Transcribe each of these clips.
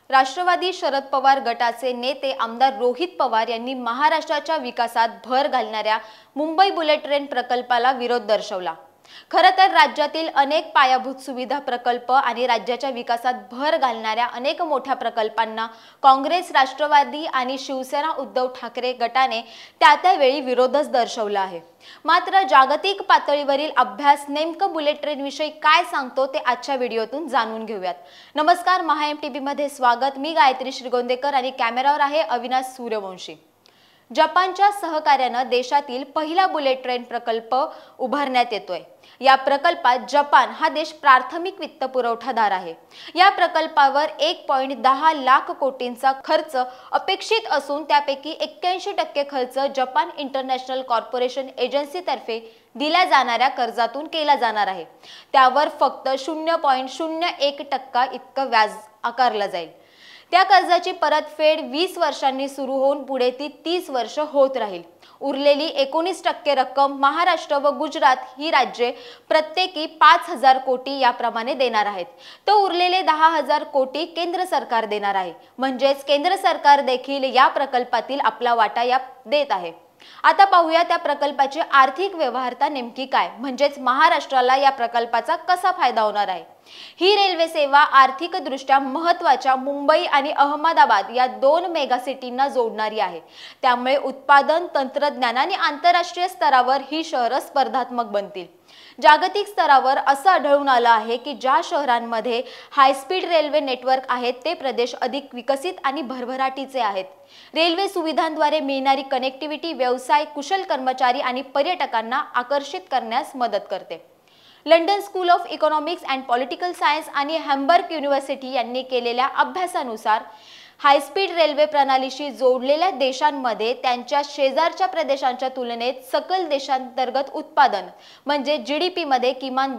राष्ट्रवादी शरद पवार गटाचे नेते आमदार रोहित पवार यांनी महाराष्ट्राच्या विकासात भर घालणाऱ्या मुंबई बुलेट ट्रेन प्रकल्पाला विरोध दर्शवला। खरं तर राज्यातील अनेक पायाभूत सुविधा प्रकल्प आणि राज्याच्या विकासात भर घालणाऱ्या अनेक मोठ्या प्रकल्पांना काँग्रेस, राष्ट्रवादी आणि शिवसेना उद्धव ठाकरे गटाने त्यावेळी विरोधच दर्शवला आहे। मात्र जागतिक पातळीवरील अभ्यास नेमकं बुलेट ट्रेन विषयी काय सांगतो ते आजच्या व्हिडिओतून जाणून घेऊयात। नमस्कार, महा एमटीबी मध्ये स्वागत। मी गायत्री श्रीगोंदेकर आणि कॅमेरावर आहे अविनाश सूर्यवंशी। जपानच्या सहकार्याने देशातील पहिला बुलेट ट्रेन प्रकल्प उभारण्यात येतोय। या प्रकल्पात जपान हा देश प्राथमिक वित्त पुरवठादार आहे। या प्रकल्पावर 1.10 लाख कोटींचा खर्च अपेक्षित असून त्यापैकी 81% खर्च जपान इंटरनॅशनल कॉर्पोरेशन एजन्सी तर्फे दिल्या जाणाऱ्या कर्जातून केला जाणार आहे। त्यावर फक्त 0.01% इतकं व्याज आकारलं जाईल। त्या कर्जाची परतफेड 20 वर्षांनी सुरू होऊन पुढे ती 30 वर्ष होत राहील। उरलेली 19% रक्कम महाराष्ट्र व गुजरात ही राज्ये प्रत्येकी 5000 कोटी याप्रमाणे देणार आहेत। तो उरलेले 10000 कोटी केंद्र सरकार देणार आहे। म्हणजेच केंद्र सरकार देखील या प्रकल्पातील आपला वाटा देत आहे। आता पाहूया त्या प्रकल्पाची आर्थिक व्यवहार्यता नेमकी काय, म्हणजेच महाराष्ट्राला या प्रकल्पाचा कसा फायदा होणार आहे। ही रेल्वे सेवा आर्थिकदृष्ट्या महत्त्वाच्या मुंबई आणि अहमदाबाद या दोन मेगा सिटींना जोडणारी आहे। त्यामुळे उत्पादन, तंत्रज्ञान आणि आंतरराष्ट्रीय स्तरावर ही शहरे स्पर्धात्मक बनतील। जागतिक स्तरावर असं आढळून आलं आहे की ज्या शहरांमध्ये हाय स्पीड रेल्वे नेटवर्क आहेत ते प्रदेश अधिक विकसित आणि भरभराटीचे आहेत। रेल्वे सुविधांद्वारे मिळणारी कनेक्टिव्हिटी व्यवसाय, कुशल कर्मचारी आणि पर्यटकांना आकर्षित करण्यास मदत करते। London school of economics and political science आणि हॅम्बर्ग युनिव्हर्सिटी यांनी केलेल्या अभ्यासानुसार हायस्पीड रेल्वे प्रणालीशी जोडलेल्या देशांमध्ये त्यांच्या शेजारच्या प्रदेशांच्या तुलनेत सकल देशांतर्गत उत्पादन म्हणजे जीडीपी मध्ये किमान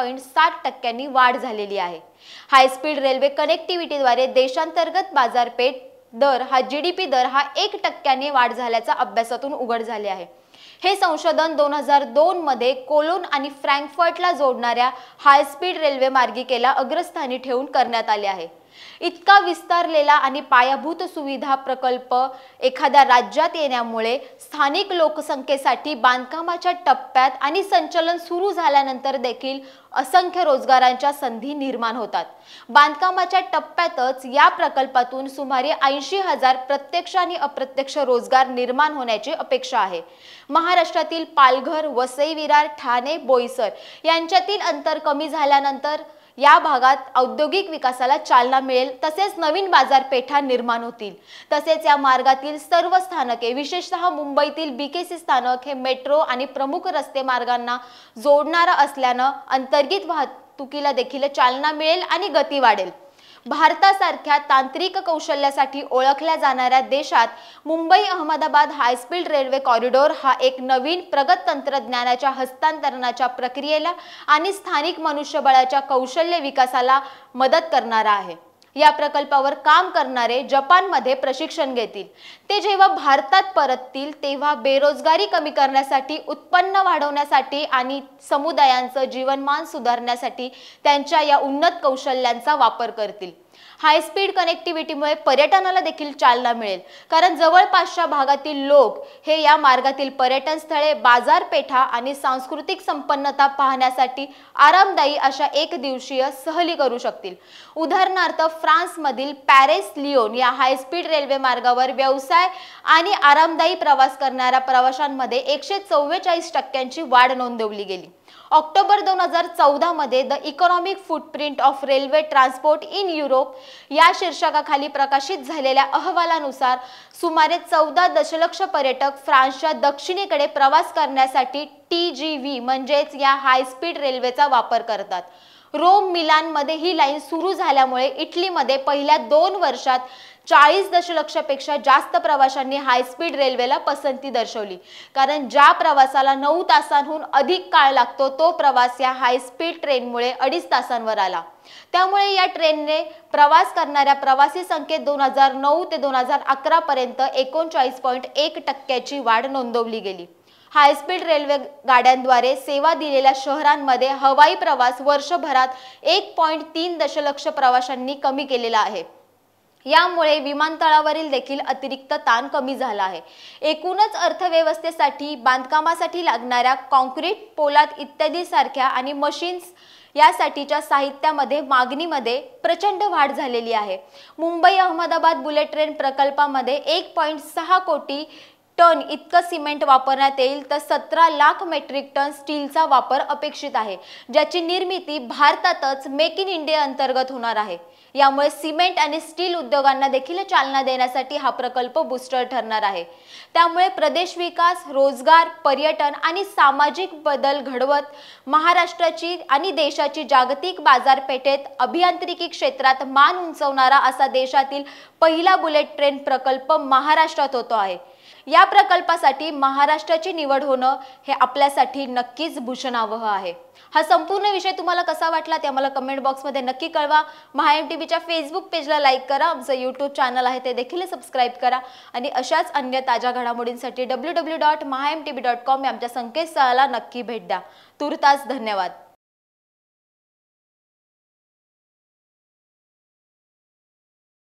2.7% वाढ झालेली आहे। हायस्पीड रेल्वे कनेक्टिव्हिटीद्वारे देशांतर्गत बाजारपेठ दर हा जीडीपी दर हा 1% वाढ झाल्याचा अभ्यासातून उघड झाले आहे। हे संशोधन 2002 मध्ये कोलोन आणि फ्रँकफर्टला जोडणाऱ्या हायस्पीड रेल्वे मार्गिकेला अग्रस्थानी ठेवून करण्यात आले आहे। इतका विस्तारलेला आणि पायाभूत सुविधा प्रकल्प एखाद्या राज्यात येण्यामुळे स्थानिक लोकसंख्येसाठी बांधकामाच्या टप्प्यात आणि संचलन सुरू झाल्यानंतर देखील असंख्य रोजगारांच्या संधी निर्माण होतात। बांधकामाच्या टप्प्यातच या प्रकल्पातून सुमारे 80,000 प्रत्यक्ष आणि अप्रत्यक्ष रोजगार निर्माण होण्याची अपेक्षा आहे। महाराष्ट्रातील पालघर, वसई, विरार, ठाणे, बोईसर यांच्यातील अंतर कमी झाल्यानंतर या भागात औद्योगिक विकासाला चालना मिळेल, तसेच नवीन बाजारपेठा निर्माण होतील। तसेच या मार्गातील सर्व स्थानके, विशेषतः मुंबईतील बीकेसी स्थानक हे मेट्रो आणि प्रमुख रस्ते मार्गांना जोडणारा असल्याने अंतर्गत वाहतुकीला देखील चालना मिळेल आणि गती वाढेल। भारतासारख्या तांत्रिक कौशल्यासाठी ओळखल्या जाणाऱ्या देशात Mumbai Ahmedabad high speed railway corridor हा एक नवीन प्रगत तंत्रज्ञानाच्या हस्तांतरणाच्या प्रक्रियेला आणि स्थानिक मनुष्यबळाच्या कौशल्य विकासाला मदत करणारा आहे। या प्रकल्पावर काम करणारे जपानमध्ये प्रशिक्षण घेतील। ते जेव्हा भारतात परततील तेव्हा बेरोजगारी कमी करण्यासाठी, उत्पन्न वाढवण्यासाठी आणि समुदायांचं जीवनमान सुधारण्यासाठी त्यांच्या या उन्नत कौशल्यांचा वापर करतील। हायस्पीड कनेक्टिव्हिटीमुळे पर्यटनाला देखील चालना मिळेल, कारण जवळपासच्या भागातील लोक हे या मार्गातील पर्यटन स्थळे, बाजारपेठा आणि सांस्कृतिक संपन्नता पाहण्यासाठी आरामदायी अशा एक दिवसीय सहली करू शकतील। उदाहरणार्थ फ्रान्समधील पॅरिस लियोन या हायस्पीड रेल्वे मार्गावर व्यवसाय आणि आरामदायी प्रवास करणाऱ्या प्रवाशांमध्ये 144% वाढ नोंदवली गेली। ऑक्टोबर 2014 मध्ये the economic footprint of railway transport in Europe या शीर्षकाखाली प्रकाशित झालेल्या अहवालानुसार सुमारे 14 दशलक्ष पर्यटक फ्रान्सच्या दक्षिणेकडे प्रवास करण्यासाठी TGV म्हणजेच या हायस्पीड रेल्वेचा वापर करतात। रोम, मिलान मध्ये ही लाईन सुरू झाल्यामुळे इटलीमध्ये पहिल्या 2 वर्षात 40 दशलक्षपेक्षा जास्त प्रवाशांनी हायस्पीड रेल्वेला पसंती दर्शवली, कारण ज्या प्रवासाला 9 तासांहून अधिक काळ लागतो तो प्रवास या हायस्पीड ट्रेनमुळे 2.5 तासांवर आला। त्यामुळे या ट्रेनने प्रवास करणाऱ्या प्रवासी संख्येत 2009 ते 2011 पर्यंत 39.1% वाढ नोंदवली गेली। हायस्पीड रेल्वे गाड्यांद्वारे सेवा दिलेल्या शहरांमध्ये हवाई प्रवास वर्षभरात 1.3 दशलक्ष प्रवाशांनी कमी केलेला आहे। यामुळे विमानतळावरील देखील अतिरिक्त ताण कमी झाला आहे। एकूणच अर्थव्यवस्थेसाठी बांधकामासाठी लागणाऱ्या काँक्रीट, पोलाद इत्यादी सारख्या आणि मशीन्स यासाठीच्या साहित्यामध्ये मागणीमध्ये प्रचंड वाढ झालेली आहे। मुंबई अहमदाबाद बुलेट ट्रेन प्रकल्पामध्ये 1.6 कोटी टन इतकं सिमेंट वापरण्यात येईल, तर 17 लाख मेट्रिक टन स्टीलचा वापर अपेक्षित आहे, ज्याची निर्मिती भारतातच मेक इन इंडिया अंतर्गत होणार आहे। यामुळे सिमेंट आणि स्टील उद्योगांना देखील चालना देण्यासाठी हा प्रकल्प बूस्टर ठरणार आहे। त्यामुळे प्रदेश विकास, रोजगार, पर्यटन आणि सामाजिक बदल घडवत महाराष्ट्राची आणि देशाची जागतिक बाजारपेठेत अभियांत्रिकी क्षेत्रात मान उंचावणारा असा देशातील पहिला बुलेट ट्रेन प्रकल्प महाराष्ट्रात होतो आहे। या प्रकल्पासाठी महाराष्ट्राची निवड होणं हे आपल्यासाठी नक्कीच भूषणावह आहे। हा संपूर्ण विषय तुम्हाला कसा वाटला ते आम्हाला कमेंट बॉक्समध्ये नक्की कळवा। महाएमटीबीच्या फेसबुक पेजला लाईक करा, आमचं यूट्यूब चॅनल आहे ते देखील सबस्क्राईब करा आणि अशाच अन्य ताज्या घडामोडींसाठी www.mahamtv.com या आमच्या संकेतस्थळाला नक्की भेट द्या। तुर्तास धन्यवाद।